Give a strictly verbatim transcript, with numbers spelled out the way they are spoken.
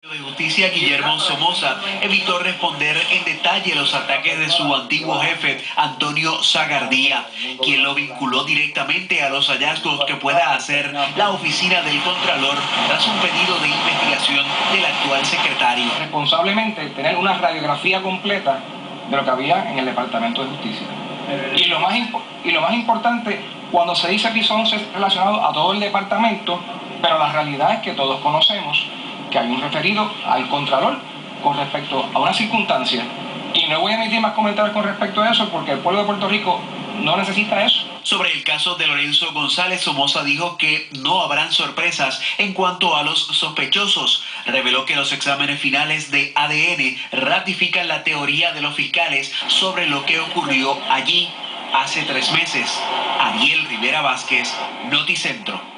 De Justicia Guillermo Somoza evitó responder en detalle los ataques de su antiguo jefe Antonio Zagardía, quien lo vinculó directamente a los hallazgos que pueda hacer la oficina del Contralor tras un pedido de investigación del actual secretario. Responsablemente tener una radiografía completa de lo que había en el Departamento de Justicia. Y lo más, y lo más importante, cuando se dice que son relacionados a todo el departamento, pero la realidad es que todos conocemos que hay un referido al Contralor con respecto a una circunstancia. Y no voy a emitir más comentarios con respecto a eso porque el pueblo de Puerto Rico no necesita eso. Sobre el caso de Lorenzo González, Somoza dijo que no habrán sorpresas en cuanto a los sospechosos. Reveló que los exámenes finales de A D N ratifican la teoría de los fiscales sobre lo que ocurrió allí hace tres meses. Ariel Rivera Vázquez, Noticentro.